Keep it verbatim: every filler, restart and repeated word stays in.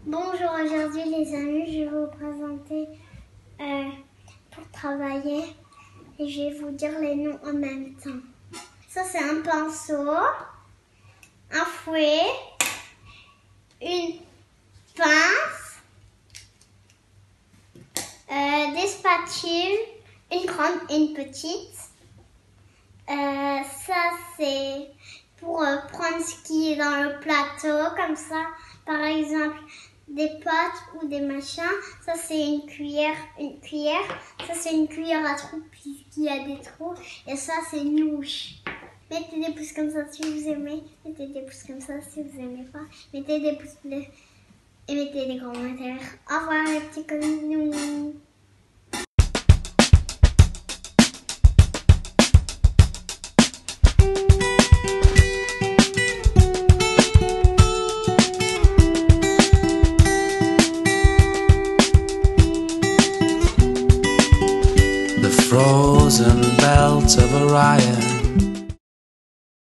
Bonjour, aujourd'hui les amis, je vais vous présenter euh, pour travailler et je vais vous dire les noms en même temps. Ça c'est un pinceau, un fouet, une pince, euh, des spatules, une grande et une petite. Euh, ça c'est pour euh, prendre ce qui est dans le plateau, comme ça, par exemple des pâtes ou des machins. Ça c'est une cuillère, une cuillère. Ça c'est une cuillère à trous puisqu'il y a des trous. Et ça c'est une louche. Mettez des pouces comme ça si vous aimez. Mettez des pouces comme ça si vous aimez pas. Mettez des pouces bleus et mettez des commentaires. Au revoir les petits connus. Frozen belt of Orion